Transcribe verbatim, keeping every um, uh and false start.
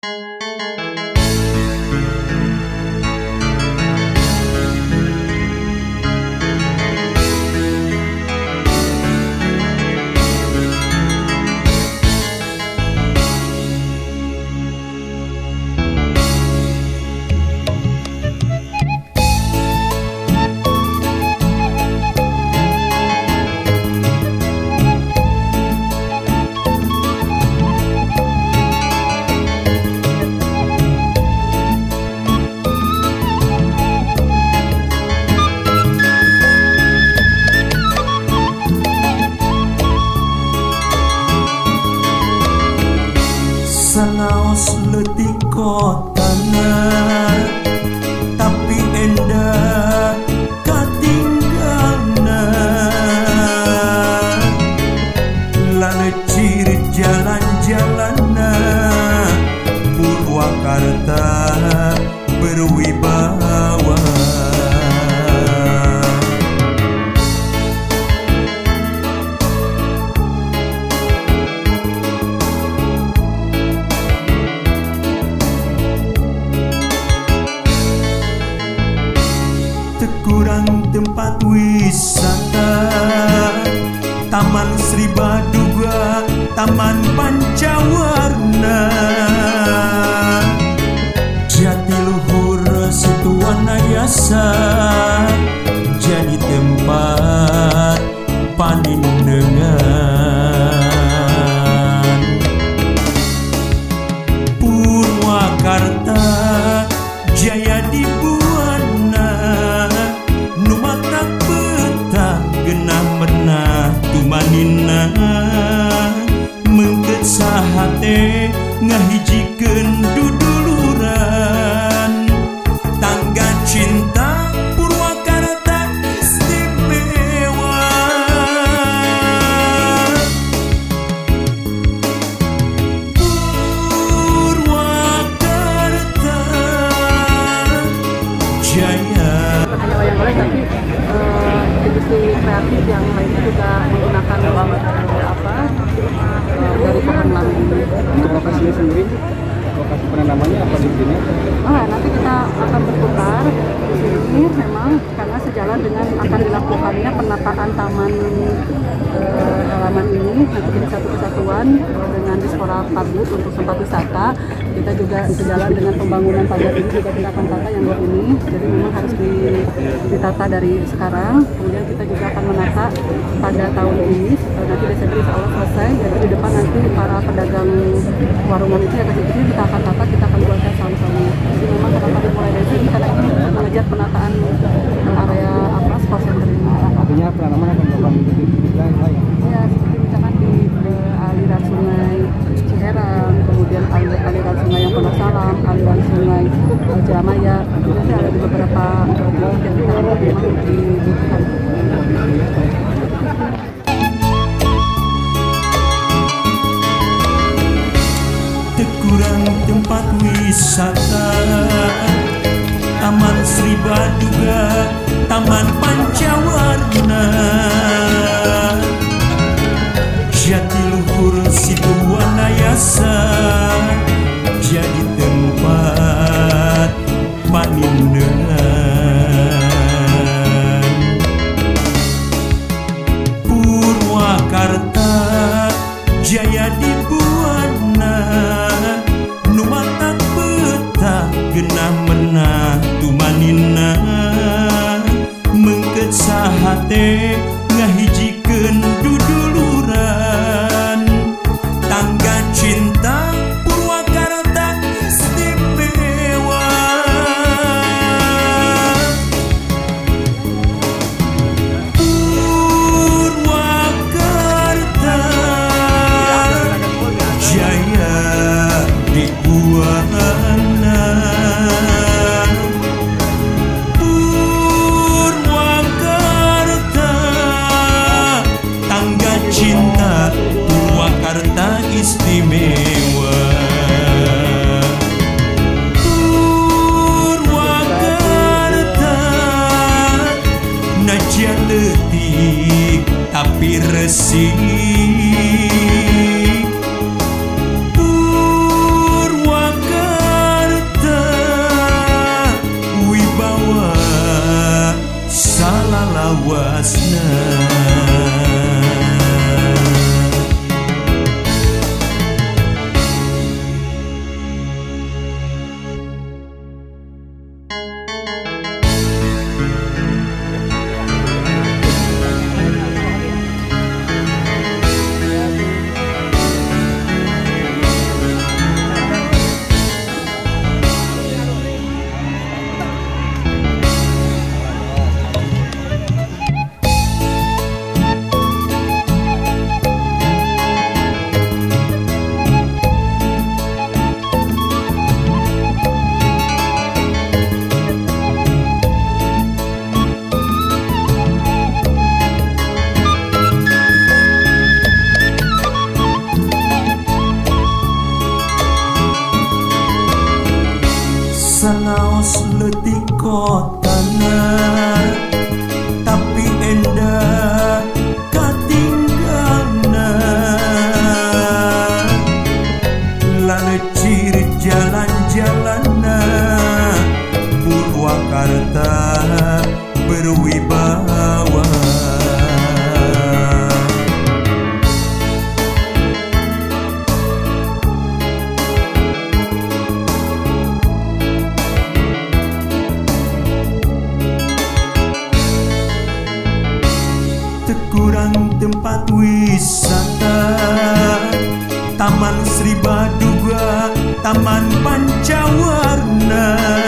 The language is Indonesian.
Sanaos letih kotana tapi endah katinggalna lalecir jalan-jalanna Purwakarta berwibawa. Kurang tempat wisata, Taman Sri Baduga, Taman Pancawarna, Jatiluhur Situwanayasa jadi tempat panindengan. Purwakarta jaya dibuana, numatak betah genah menah tumanina, mengket sahate ngahijikeun duduluran. Tangga cinta Purwakarta istimewa. Purwakarta jaya. Hanya wayang-golek, tapi uh, industri kreatif yang lainnya juga menggunakan uh, apa uh, dari pohon lama ini. Untuk lokasinya sendiri, lokasi penanamannya apa di sini? Oh, nanti kita akan berputar di sini memang karena sejalan dengan akan dilakukannya penataan taman uh, halaman ini nanti jadi satu kesatuan dengan Dispora Parbud untuk tempat wisata. Kita juga sejalan dengan pembangunan pagar ini juga kita akan tata yang dua ini, jadi memang harus ditata dari sekarang. Kemudian kita juga akan menata pada tahun ini, nanti Desember insya Allah selesai. Jadi di depan nanti para pedagang warungan itu yang kecil-kecil kita akan tata, kita akan buatkan saung-saungnya. Jadi memang kenapa dimulai dari sini karena ini mengejar penataan area apa sport center ini. Artinya penanaman akan dilakukan di titik lain. Ya, seperti misalkan di uh, aliran sungai Ciherang, kemudian aliran, aliran sungai yang Pondok Salam, aliran sungai uh, Jamaya, nanti ada di beberapa titik yang kita memang dibutuhkan. Tekurang tempat wisata, Taman Sri Baduga, Taman Pancawarna, Jatiluhur Situwanayasa jadi tempat panindengan. Purwakarta jaya dibuana, numatak betah genah menah tumanina, mengket sahate ngahijikeun duduluran. Tangga cinta Purwakarta istimewa. Purwakarta jaya dibuana. Purwakarta tangga cinta Purwakarta istimewa. Purwakarta najan leutik tapi resik. Purwakarta Sanaos letih kotana, tapi endah katinggalna. Lalecir jalan-jalanna, Purwakarta berwibawa. Kurang tempat wisata, Taman Sri Baduga, Taman Pancawarna.